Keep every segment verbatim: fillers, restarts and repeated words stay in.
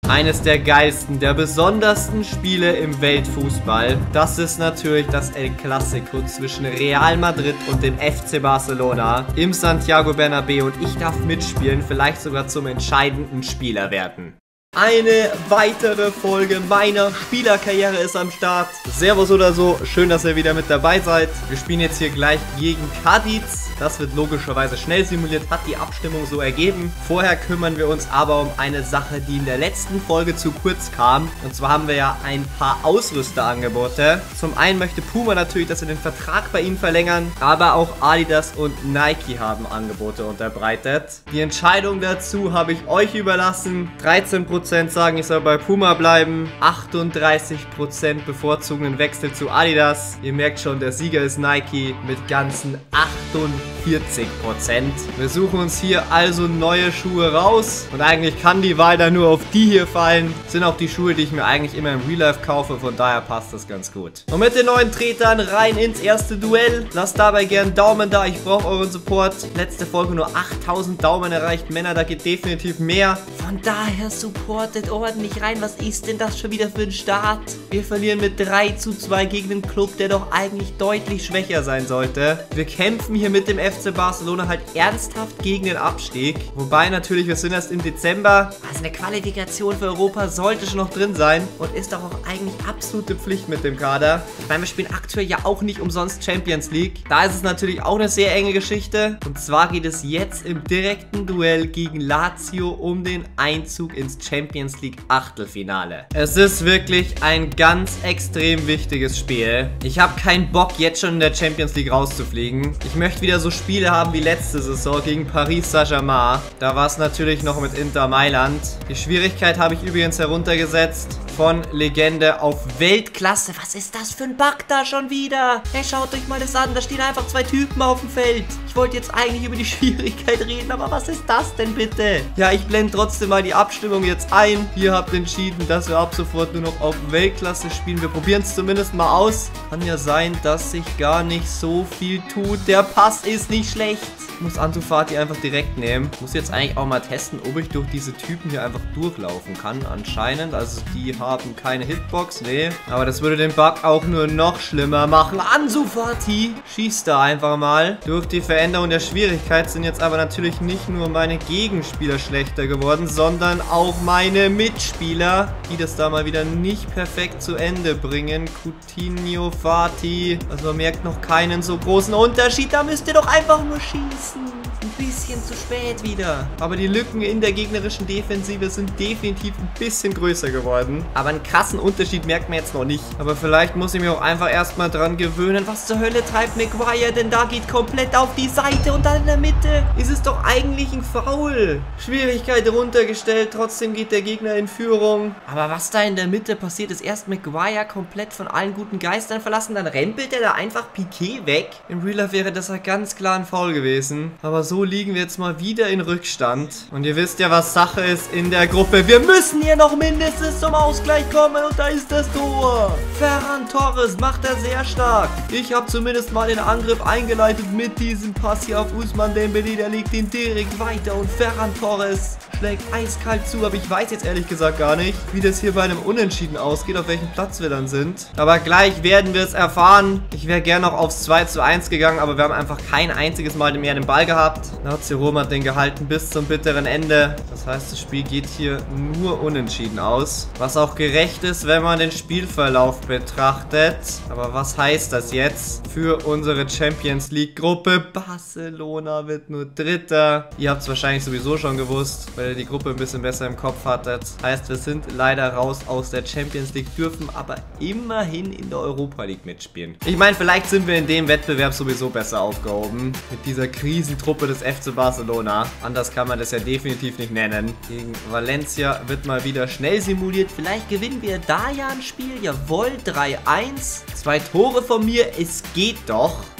Eines der geilsten, der besondersten Spiele im Weltfußball. Das ist natürlich das El Clasico zwischen Real Madrid und dem F C Barcelona im Santiago Bernabéu. Und ich darf mitspielen, vielleicht sogar zum entscheidenden Spieler werden. Eine weitere Folge meiner Spielerkarriere ist am Start. Servus oder so, schön, dass ihr wieder mit dabei seid. Wir spielen jetzt hier gleich gegen Cadiz. Das wird logischerweise schnell simuliert, hat die Abstimmung so ergeben. Vorher kümmern wir uns aber um eine Sache, die in der letzten Folge zu kurz kam. Und zwar haben wir ja ein paar Ausrüsterangebote. Zum einen möchte Puma natürlich, dass wir den Vertrag bei ihnen verlängern, aber auch Adidas und Nike haben Angebote unterbreitet. Die Entscheidung dazu habe ich euch überlassen. dreizehn Prozent sagen, ich soll bei Puma bleiben. achtunddreißig Prozent bevorzugen einen Wechsel zu Adidas. Ihr merkt schon, der Sieger ist Nike mit ganzen achtundvierzig Prozent. Wir suchen uns hier also neue Schuhe raus. Und eigentlich kann die Wahl dann nur auf die hier fallen. Das sind auch die Schuhe, die ich mir eigentlich immer im Real Life kaufe. Von daher passt das ganz gut. Und mit den neuen Tretern rein ins erste Duell. Lasst dabei gerne einen Daumen da. Ich brauche euren Support. Letzte Folge nur achttausend Daumen erreicht. Männer, da geht definitiv mehr. Von daher supportet ordentlich rein. Was ist denn das schon wieder für ein Start? Wir verlieren mit drei zu zwei gegen einen Club, der doch eigentlich deutlich schwächer sein sollte. Wir kämpfen hier mit dem F C Barcelona halt ernsthaft gegen den Abstieg. Wobei natürlich, wir sind erst im Dezember. Also eine Qualifikation für Europa sollte schon noch drin sein. Und ist doch auch eigentlich absolute Pflicht mit dem Kader. Ich meine, wir spielen aktuell ja auch nicht umsonst Champions League. Da ist es natürlich auch eine sehr enge Geschichte. Und zwar geht es jetzt im direkten Duell gegen Lazio um den Einzug ins Champions League Achtelfinale. Es ist wirklich ein ganz extrem wichtiges Spiel. Ich habe keinen Bock, jetzt schon in der Champions League rauszufliegen. Ich möchte wieder so Spiele haben wie letzte Saison gegen Paris Saint-Germain. Da war es natürlich noch mit Inter Mailand. Die Schwierigkeit habe ich übrigens heruntergesetzt von Legende auf Weltklasse. Was ist das für ein Bug da schon wieder? Hey, schaut euch mal das an. Da stehen einfach zwei Typen auf dem Feld. Ich wollte jetzt eigentlich über die Schwierigkeit reden, aber was ist das denn bitte? Ja, ich blende trotzdem mal die Abstimmung jetzt ein. Ihr habt entschieden, dass wir ab sofort nur noch auf Weltklasse spielen. Wir probieren es zumindest mal aus. Kann ja sein, dass sich gar nicht so viel tut. Der Pass ist nicht schlecht. Ich muss Ansu Fati einfach direkt nehmen. Muss jetzt eigentlich auch mal testen, ob ich durch diese Typen hier einfach durchlaufen kann. Anscheinend. Also die haben keine Hitbox. Nee. Aber das würde den Bug auch nur noch schlimmer machen. Ansu Fati schießt da einfach mal. Durch die Veränderung der Schwierigkeit sind jetzt aber natürlich nicht nur meine Gegenspieler schlechter geworden, sondern auch meine Mitspieler, die das da mal wieder nicht perfekt zu Ende bringen. Coutinho, Fati. Also man merkt noch keinen so großen Unterschied. Da müsst ihr doch einfach nur schießen. Ein bisschen zu spät wieder. Aber die Lücken in der gegnerischen Defensive sind definitiv ein bisschen größer geworden. Aber einen krassen Unterschied merkt man jetzt noch nicht. Aber vielleicht muss ich mich auch einfach erstmal dran gewöhnen. Was zur Hölle treibt Maguire? Denn da geht komplett auf die Seite und dann in der Mitte ist es doch eigentlich ein Foul. Schwierigkeit runtergestellt. Trotzdem geht der Gegner in Führung. Aber was da in der Mitte passiert, ist erst Maguire komplett von allen guten Geistern verlassen. Dann rempelt er da einfach Piqué weg. Im Real Life wäre das ja ganz klar ein Foul gewesen. Aber so liegen wir jetzt mal wieder in Rückstand. Und ihr wisst ja, was Sache ist in der Gruppe. Wir müssen hier noch mindestens zum Ausgleich kommen. Und da ist das Tor. Ferran Torres macht er sehr stark. Ich habe zumindest mal den Angriff eingeleitet mit diesem Pass hier auf Ousmane Dembélé. Der legt ihn direkt weiter. Und Ferran Torres schlägt eiskalt zu. Aber ich weiß jetzt ehrlich gesagt gar nicht, wie das hier bei einem Unentschieden ausgeht. Auf welchem Platz wir dann sind. Aber gleich werden wir es erfahren. Ich wäre gerne noch aufs zwei zu eins gegangen. Aber wir haben einfach kein einziges Mal mehr den Ball gehabt. Lazio Rom hat den gehalten bis zum bitteren Ende. Das heißt, das Spiel geht hier nur unentschieden aus. Was auch gerecht ist, wenn man den Spielverlauf betrachtet. Aber was heißt das jetzt für unsere Champions League Gruppe? Barcelona wird nur Dritter. Ihr habt es wahrscheinlich sowieso schon gewusst, weil ihr die Gruppe ein bisschen besser im Kopf hattet. Heißt, wir sind leider raus aus der Champions League, dürfen aber immerhin in der Europa League mitspielen. Ich meine, vielleicht sind wir in dem Wettbewerb sowieso besser aufgehoben. Mit dieser Krisentruppe des F C Barcelona. Anders kann man das ja definitiv nicht nennen. Gegen Valencia wird mal wieder schnell simuliert. Vielleicht gewinnen wir da ja ein Spiel. Jawohl, drei eins. Zwei Tore von mir. Es geht doch.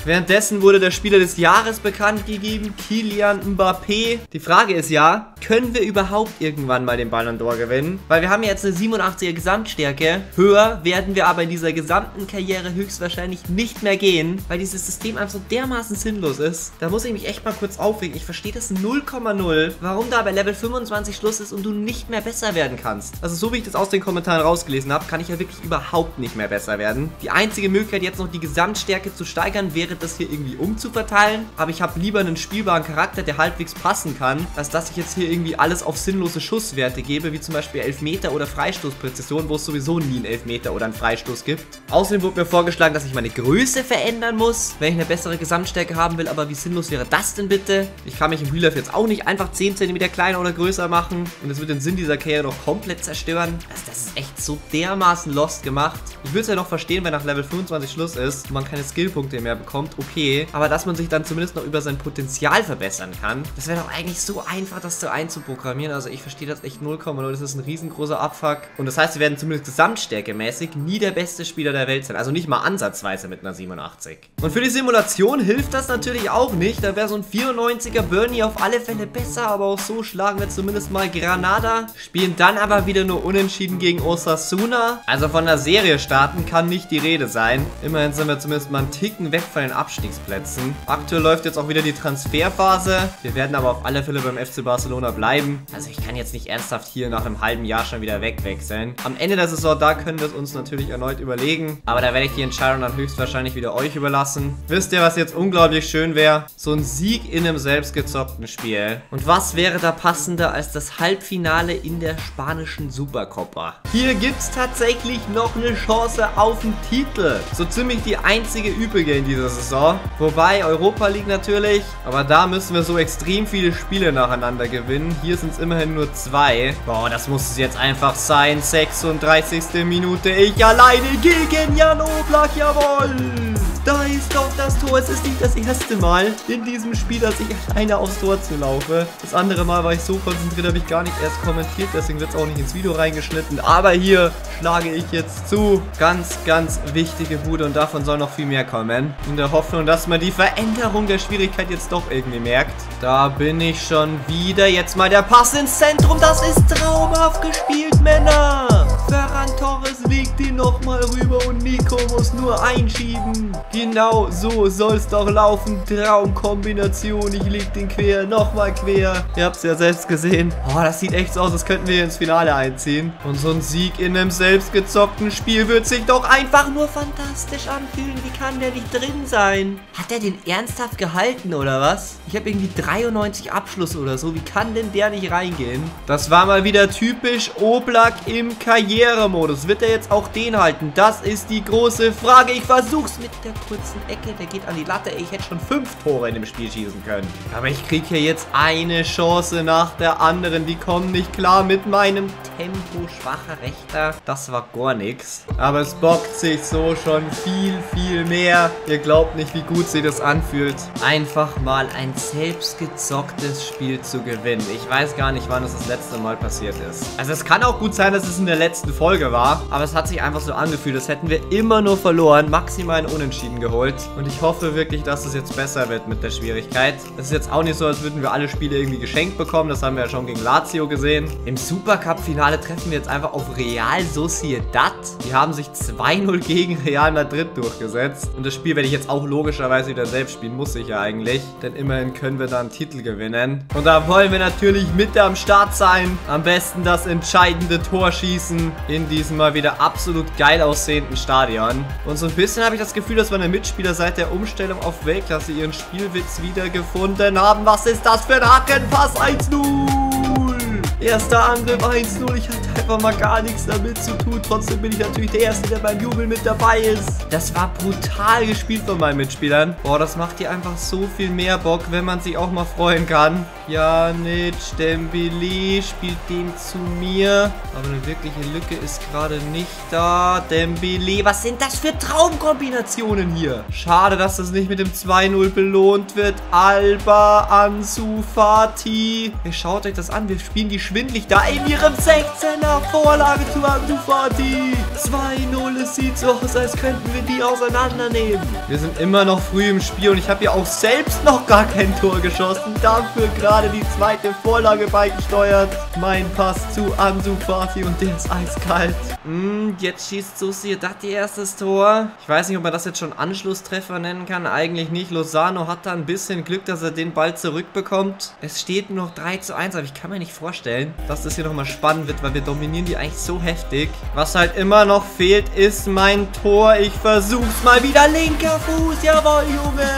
Währenddessen wurde der Spieler des Jahres bekannt gegeben, Kylian Mbappé. Die Frage ist ja, können wir überhaupt irgendwann mal den Ballon d'Or gewinnen? Weil wir haben ja jetzt eine siebenundachtziger Gesamtstärke. Höher werden wir aber in dieser gesamten Karriere höchstwahrscheinlich nicht mehr gehen, weil dieses System einfach so dermaßen sinnlos ist. Da muss ich mich echt mal kurz aufregen. Ich verstehe das null Komma null, warum da bei Level fünfundzwanzig Schluss ist und du nicht mehr besser werden kannst. Also so wie ich das aus den Kommentaren rausgelesen habe, kann ich ja wirklich überhaupt nicht mehr besser werden. Die einzige Möglichkeit, jetzt noch die Gesamtstärke zu steigern, wäre das hier irgendwie umzuverteilen. Aber ich habe lieber einen spielbaren Charakter, der halbwegs passen kann, als dass ich jetzt hier irgendwie alles auf sinnlose Schusswerte gebe, wie zum Beispiel Elfmeter oder Freistoßpräzision, wo es sowieso nie einen Elfmeter oder einen Freistoß gibt. Außerdem wurde mir vorgeschlagen, dass ich meine Größe verändern muss, wenn ich eine bessere Gesamtstärke haben will. Aber wie sinnlos wäre das denn bitte? Ich kann mich im Real Life jetzt auch nicht einfach zehn Zentimeter kleiner oder größer machen und es wird den Sinn dieser Karriere noch komplett zerstören. Also das ist echt so dermaßen lost gemacht. Ich würde es ja noch verstehen, wenn nach Level fünfundzwanzig Schluss ist und man keine Skillpunkte mehr bekommt, okay. Aber dass man sich dann zumindest noch über sein Potenzial verbessern kann, das wäre doch eigentlich so einfach, das so einzuprogrammieren. Also ich verstehe das echt null Komma null. Das ist ein riesengroßer Abfuck. Und das heißt, wir werden zumindest gesamtstärkemäßig nie der beste Spieler der Welt sein. Also nicht mal ansatzweise mit einer siebenundachtzig. Und für die Simulation hilft das natürlich auch nicht. Da wäre so ein vierundneunziger Bernie auf alle Fälle besser, aber auch so schlagen wir zumindest mal Granada. Spielen dann aber wieder nur unentschieden gegen Osasuna. Also von der Serie starten kann nicht die Rede sein. Immerhin sind wir zumindest mal einen Ticken weg von den Abstiegsplätzen. Aktuell läuft jetzt auch wieder die Transferphase. Wir werden aber auf alle Fälle beim F C Barcelona bleiben. Also ich kann jetzt nicht ernsthaft hier nach einem halben Jahr schon wieder wegwechseln. Am Ende der Saison, da können wir es uns natürlich erneut überlegen. Aber da werde ich die Entscheidung dann höchstwahrscheinlich wieder euch überlassen. Wisst ihr, was jetzt unglaublich schön wäre? So ein Sieg in einem selbstgezockten Spiel. Und was wäre da passender als das Halbfinale in der spanischen Supercopa? Hier gibt es tatsächlich noch eine Chance auf den Titel. So ziemlich die einzige übrige in dieser Saison. Wobei Europa League natürlich. Aber da müssen wir so extrem viele Spiele nacheinander gewinnen. Hier sind es immerhin nur zwei. Boah, das muss es jetzt einfach sein. sechsunddreißigste Minute. Ich alleine gegen Jan Oblak. Jawohl! Da ist doch das Tor. Es ist nicht das erste Mal in diesem Spiel, dass ich alleine aufs Tor zu laufe. Das andere Mal war ich so konzentriert, habe ich gar nicht erst kommentiert. Deswegen wird es auch nicht ins Video reingeschnitten. Aber hier schlage ich jetzt zu. Ganz, ganz wichtige Bude und davon soll noch viel mehr kommen. In der Hoffnung, dass man die Veränderung der Schwierigkeit jetzt doch irgendwie merkt. Da bin ich schon wieder. Jetzt mal der Pass ins Zentrum. Das ist traumhaft gespielt, Männer. Ferran Torres legt ihn nochmal rüber und Nico muss nur einschieben. Genau so soll es doch laufen. Traumkombination. Ich leg den quer, nochmal quer. Ihr habt es ja selbst gesehen. Oh, das sieht echt so aus, als könnten wir ins Finale einziehen. Und so ein Sieg in einem selbstgezockten Spiel wird sich doch einfach nur fantastisch anfühlen. Wie kann der nicht drin sein? Hat er den ernsthaft gehalten oder was? Ich habe irgendwie dreiundneunzig Abschluss oder so. Wie kann denn der nicht reingehen? Das war mal wieder typisch Oblak im Karrieremodus. Wird er jetzt auch den halten? Das ist die große Frage. Ich versuch's mit der kurzen Ecke. Der geht an die Latte. Ich hätte schon fünf Tore in dem Spiel schießen können. Aber ich kriege hier jetzt eine Chance nach der anderen. Die kommen nicht klar mit meinem Tempo schwacher Rechter. Das war gar nichts. Aber es bockt sich so schon viel, viel mehr. Ihr glaubt nicht, wie gut sich das anfühlt. Einfach mal ein selbstgezocktes Spiel zu gewinnen. Ich weiß gar nicht, wann es das letzte Mal passiert ist. Also es kann auch gut sein, dass es in der letzten Folge war. Aber es hat sich einfach so angefühlt, als hätten wir immer nur verloren. Maximal ein Unentschieden geholt. Und ich hoffe wirklich, dass es jetzt besser wird mit der Schwierigkeit. Es ist jetzt auch nicht so, als würden wir alle Spiele irgendwie geschenkt bekommen. Das haben wir ja schon gegen Lazio gesehen. Im Supercup-Finale treffen wir jetzt einfach auf Real Sociedad. Die haben sich zwei null gegen Real Madrid durchgesetzt. Und das Spiel werde ich jetzt auch logischerweise wieder selbst spielen. Muss ich ja eigentlich. Denn immerhin können wir da einen Titel gewinnen. Und da wollen wir natürlich mit am Start sein. Am besten das entscheidende Tor schießen. In diesem mal wieder absolut geil aussehenden Stadion. Und so ein bisschen habe ich das Gefühl, dass meine Mitspieler seit der Umstellung auf Weltklasse ihren Spielwitz wiedergefunden haben. Was ist das für ein Hackenpass? eins null! Erster Angriff eins null. Ich hatte einfach mal gar nichts damit zu tun. Trotzdem bin ich natürlich der Erste, der beim Jubel mit dabei ist. Das war brutal gespielt von meinen Mitspielern. Boah, das macht hier einfach so viel mehr Bock, wenn man sich auch mal freuen kann. Pjanic, Dembele spielt den zu mir. Aber eine wirkliche Lücke ist gerade nicht da. Dembele, was sind das für Traumkombinationen hier? Schade, dass das nicht mit dem zwei null belohnt wird. Alba, Ansu Fati. Hey, schaut euch das an. Wir spielen die schwindelig da in ihrem sechzehner Vorlage zu Ansu Fati. zwei null, es sieht so aus, als könnten wir die auseinandernehmen. Wir sind immer noch früh im Spiel und ich habe ja auch selbst noch gar kein Tor geschossen. Dafür gerade die zweite Vorlage beigesteuert. Mein Pass zu Ansu Fati und der ist eiskalt. Mm, jetzt schießt Sociedad ihr erstes Tor. Ich weiß nicht, ob man das jetzt schon Anschlusstreffer nennen kann. Eigentlich nicht. Lozano hat da ein bisschen Glück, dass er den Ball zurückbekommt. Es steht nur noch drei zu eins, aber ich kann mir nicht vorstellen, dass das hier nochmal spannend wird, weil wir dominieren die eigentlich so heftig. Was halt immer noch fehlt, ist mein Tor. Ich versuch's mal wieder. Linker Fuß. Jawohl, Junge.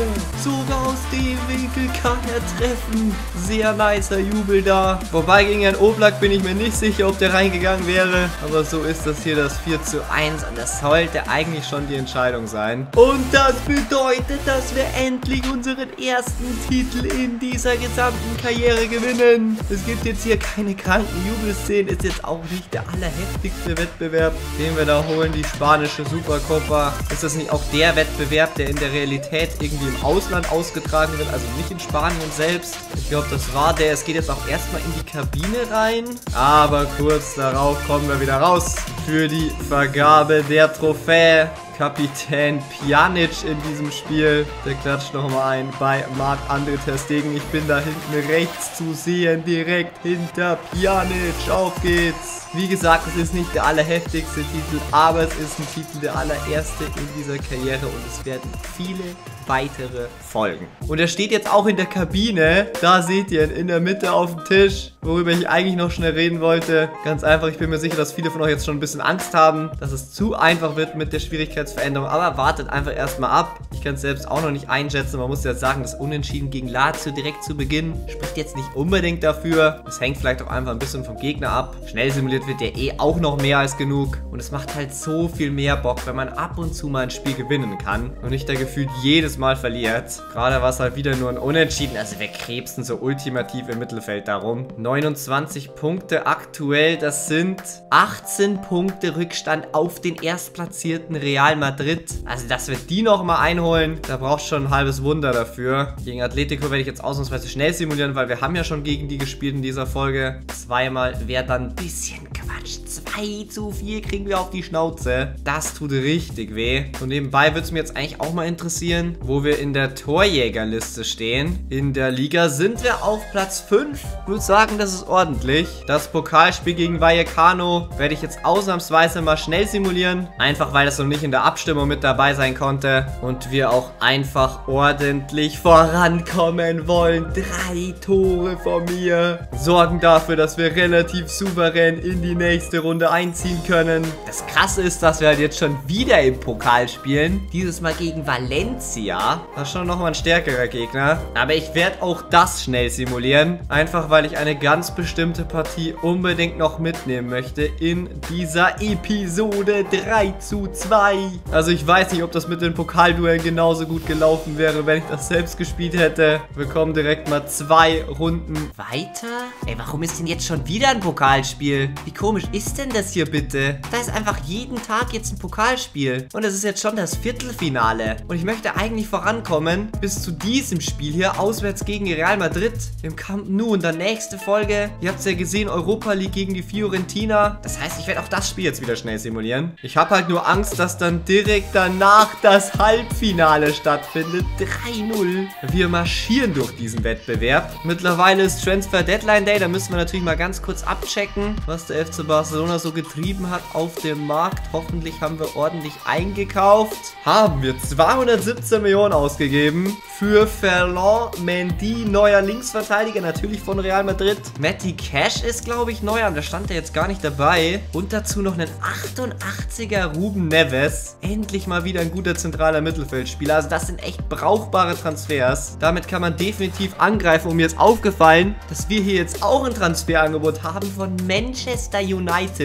Sogar aus dem Winkel kann er treffen. Sehr nicer Jubel da. Wobei gegen Herrn Oblak bin ich mir nicht sicher, ob der reingegangen wäre. Aber so ist das hier das vier zu eins und das sollte eigentlich schon die Entscheidung sein. Und das bedeutet, dass wir endlich unseren ersten Titel in dieser gesamten Karriere gewinnen. Es gibt jetzt hier keine kranken Jubelszenen. Ist jetzt auch nicht der allerheftigste Wettbewerb, den wir da holen. Die spanische Supercopa. Ist das nicht auch der Wettbewerb, der in der Realität irgendwie im Ausland ausgetragen wird? Also nicht in Spanien selbst. Ich glaube, das war der. Es geht jetzt auch erstmal in die Kabine rein. Aber kurz darauf kommen wir wieder raus für die Vergabe der Trophäe. Kapitän Pjanic in diesem Spiel. Der klatscht nochmal ein bei Marc-André ter Stegen. Ich bin da hinten rechts zu sehen, direkt hinter Pjanic. Auf geht's. Wie gesagt, es ist nicht der allerheftigste Titel, aber es ist ein Titel, der allererste in dieser Karriere und es werden viele weitere folgen. Und er steht jetzt auch in der Kabine. Da seht ihr ihn in der Mitte auf dem Tisch, worüber ich eigentlich noch schnell reden wollte. Ganz einfach, ich bin mir sicher, dass viele von euch jetzt schon ein bisschen Angst haben, dass es zu einfach wird mit der Schwierigkeitsveränderung, aber wartet einfach erstmal ab. Ich kann es selbst auch noch nicht einschätzen. Man muss jetzt sagen, das Unentschieden gegen Lazio direkt zu Beginn spricht jetzt nicht unbedingt dafür. Es hängt vielleicht auch einfach ein bisschen vom Gegner ab. Schnell simuliert wird der eh auch noch mehr als genug. Und es macht halt so viel mehr Bock, wenn man ab und zu mal ein Spiel gewinnen kann und nicht da gefühlt jedes Mal verliert. Gerade war es halt wieder nur ein Unentschieden. Also wir krebsen so ultimativ im Mittelfeld darum. neunundzwanzig Punkte aktuell. Das sind achtzehn Punkte Rückstand auf den erstplatzierten Real Madrid. Also dass wir die nochmal einholen, da braucht schon ein halbes Wunder dafür. Gegen Atletico werde ich jetzt ausnahmsweise schnell simulieren, weil wir haben ja schon gegen die gespielt in dieser Folge. Zweimal wäre dann ein bisschen Quatsch. zwei zu vier kriegen wir auf die Schnauze. Das tut richtig weh. Und nebenbei würde es mir jetzt eigentlich auch mal interessieren, wo wir in der Torjägerliste stehen. In der Liga sind wir auf Platz fünf. Ich würde sagen, das ist ordentlich. Das Pokalspiel gegen Vallecano werde ich jetzt ausnahmsweise mal schnell simulieren. Einfach, weil das noch nicht in der Abstimmung mit dabei sein konnte. Und wir auch einfach ordentlich vorankommen wollen. Drei Tore von mir sorgen dafür, dass wir relativ souverän in die nächste Runde einziehen können. Das Krasse ist, dass wir halt jetzt schon wieder im Pokal spielen. Dieses Mal gegen Valencia. Das ist schon nochmal ein stärkerer Gegner. Aber ich werde auch das schnell simulieren. Einfach, weil ich eine ganz bestimmte Partie unbedingt noch mitnehmen möchte in dieser Episode drei zu zwei. Also ich weiß nicht, ob das mit den Pokalduellen genauso gut gelaufen wäre, wenn ich das selbst gespielt hätte. Wir kommen direkt mal zwei Runden weiter. Ey, warum ist denn jetzt schon wieder ein Pokalspiel? Wie komisch ist denn das hier bitte? Da ist einfach jeden Tag jetzt ein Pokalspiel. Und es ist jetzt schon das Viertelfinale. Und ich möchte eigentlich vorankommen bis zu diesem Spiel hier, auswärts gegen Real Madrid im Camp Nou. Und dann nächste Folge, ihr habt es ja gesehen, Europa League gegen die Fiorentina. Das heißt, ich werde auch das Spiel jetzt wieder schnell simulieren. Ich habe halt nur Angst, dass dann direkt danach das Halbfinale stattfindet. drei null. Wir marschieren durch diesen Wettbewerb. Mittlerweile ist Transfer Deadline Day. Da müssen wir natürlich mal ganz kurz abchecken, was der F C Barcelona so getrieben hat auf dem Markt. Hoffentlich haben wir ordentlich eingekauft. Haben wir zweihundertsiebzehn Millionen ausgegeben für Ferland Mendy, neuer Linksverteidiger, natürlich von Real Madrid. Matty Cash ist, glaube ich, neu, aber da stand er jetzt gar nicht dabei. Und dazu noch einen achtundachtziger Ruben Neves. Endlich mal wieder ein guter zentraler Mittelfeldspieler. Also das sind echt brauchbare Transfers. Damit kann man definitiv angreifen. Und mir ist aufgefallen, dass wir hier jetzt auch ein Transferangebot haben von Manchester United.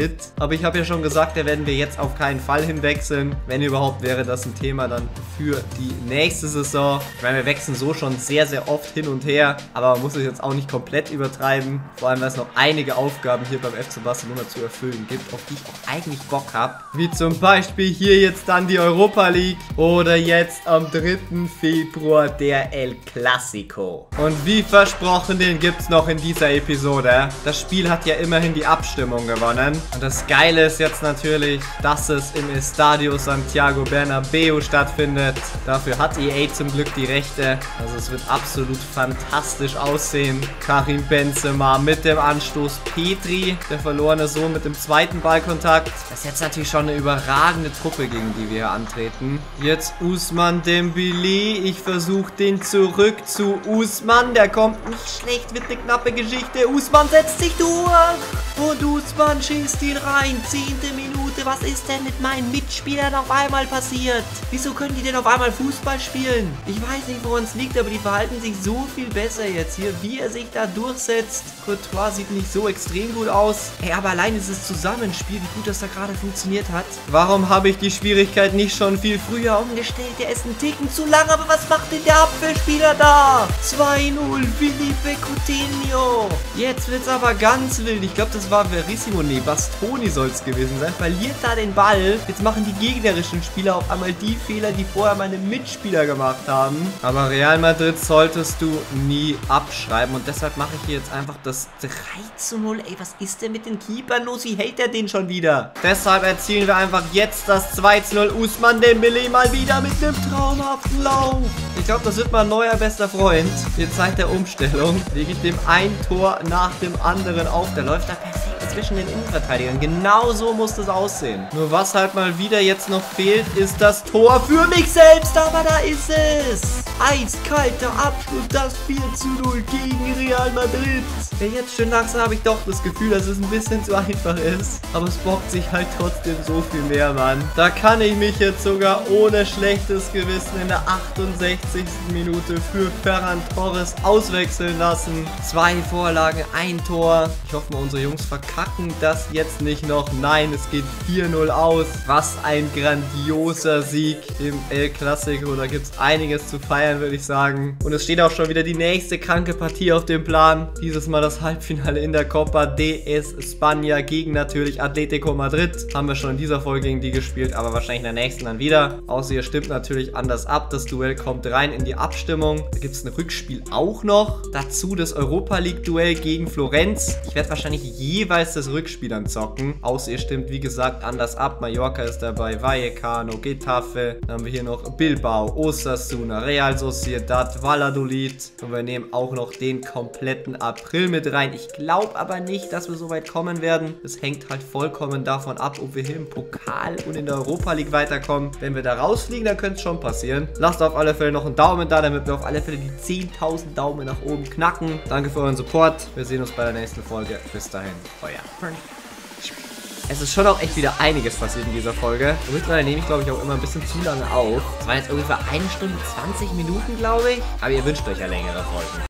Madrid. Aber ich habe ja schon gesagt, da werden wir jetzt auf keinen Fall hinwechseln. Wenn überhaupt, wäre das ein Thema dann für die nächste Saison. Ich meine, wir wechseln so schon sehr, sehr oft hin und her. Aber man muss es jetzt auch nicht komplett übertreiben. Vor allem, weil es noch einige Aufgaben hier beim F C Barcelona zu erfüllen gibt, auf die ich auch eigentlich Bock habe. Wie zum Beispiel hier jetzt dann die Europa League. Oder jetzt am dritten Februar der El Clasico. Und wie versprochen, den gibt es noch in dieser Episode. Das Spiel hat ja immerhin die Abstimmung gewonnen. Und das Geile ist jetzt natürlich, dass es im Estadio Santiago Bernabéu stattfindet. Dafür hat E A zum Glück die Rechte. Also es wird absolut fantastisch aussehen. Karim Benzema mit dem Anstoß. Petri, der verlorene Sohn, mit dem zweiten Ballkontakt. Das ist jetzt natürlich schon eine überragende Truppe, gegen die wir hier antreten. Jetzt Ousmane Dembélé. Ich versuche den zurück zu Ousmane. Der kommt nicht schlecht, wird eine knappe Geschichte. Ousmane setzt sich durch. Und Ousmane schießt ihn rein. Zehnte Minute. Was ist denn mit meinen Mitspielern auf einmal passiert? Wieso können die denn auf einmal Fußball spielen? Ich weiß nicht, woran es liegt, aber die verhalten sich so viel besser jetzt hier. Wie er sich da durchsetzt. Courtois sieht nicht so extrem gut aus. Ey, aber allein dieses Zusammenspiel, wie gut das da gerade funktioniert hat. Warum habe ich die Schwierigkeit nicht schon viel früher umgestellt? Der ist ein Ticken zu lang, aber was macht denn der Abwehrspieler da? zwei null, Felipe Coutinho. Jetzt wird's aber ganz wild. Ich glaube, das war Verissimo. Nee, Bastoni soll es gewesen sein. Verliert da den Ball. Jetzt machen die gegnerischen Spieler auf einmal die Fehler, die vorher meine Mitspieler gemacht haben. Aber Real Madrid solltest du nie abschreiben. Und deshalb mache ich hier jetzt einfach das drei zu null. Ey, was ist denn mit den Keepern los? Wie hält er den schon wieder? Deshalb erzielen wir einfach jetzt das zwei zu null. Ousmane Dembélé mal wieder mit einem traumhaften Lauf. Ich glaube, das wird mein neuer bester Freund. Die Zeit der Umstellung lege ich dem ein Tor nach dem anderen auf. Der läuft da perfekt zwischen den Innenverteidigern. Genau so muss das aussehen. Nur was halt mal wieder jetzt noch fehlt, ist das Tor für mich selbst. Aber da ist es. Eiskalter Abschluss, das vier zu null gegen Real Madrid. Ja, jetzt schon langsam habe ich doch das Gefühl, dass es ein bisschen zu einfach ist. Aber es bockt sich halt trotzdem so viel mehr, Mann. Da kann ich mich jetzt sogar ohne schlechtes Gewissen in der achtundsechzigsten Minute für Ferran Torres auswechseln lassen. Zwei Vorlagen, ein Tor. Ich hoffe mal, unsere Jungs verkacken das jetzt nicht noch. Nein, es geht vier null aus. Was ein grandioser Sieg im El Clasico. Da gibt es einiges zu feiern, würde ich sagen. Und es steht auch schon wieder die nächste kranke Partie auf dem Plan. Dieses Mal das Halbfinale in der Copa de España gegen natürlich Atletico Madrid. Haben wir schon in dieser Folge gegen die gespielt, aber wahrscheinlich in der nächsten dann wieder. Außer ihr stimmt natürlich anders ab. Das Duell kommt rein in die Abstimmung. Da gibt es ein Rückspiel auch noch. Dazu das Europa League Duell gegen Florenz. Ich werde wahrscheinlich jeweils das Rückspiel dann zocken. Außer ihr stimmt, wie gesagt, anders ab. Mallorca ist dabei, Vallecano, Getafe. Dann haben wir hier noch Bilbao, Osasuna, Real Sociedad, Valladolid. Und wir nehmen auch noch den kompletten April mit rein. Ich glaube aber nicht, dass wir so weit kommen werden. Es hängt halt vollkommen davon ab, ob wir hier im Pokal und in der Europa League weiterkommen. Wenn wir da rausfliegen, dann könnte es schon passieren. Lasst auf alle Fälle noch einen Daumen da, damit wir auf alle Fälle die zehntausend Daumen nach oben knacken. Danke für euren Support. Wir sehen uns bei der nächsten Folge. Bis dahin, euer Frank. Es ist schon auch echt wieder einiges passiert in dieser Folge. Mittlerweile nehme ich, glaube ich, auch immer ein bisschen zu lange auf. Es waren jetzt ungefähr eine Stunde zwanzig Minuten, glaube ich. Aber ihr wünscht euch ja längere Folgen.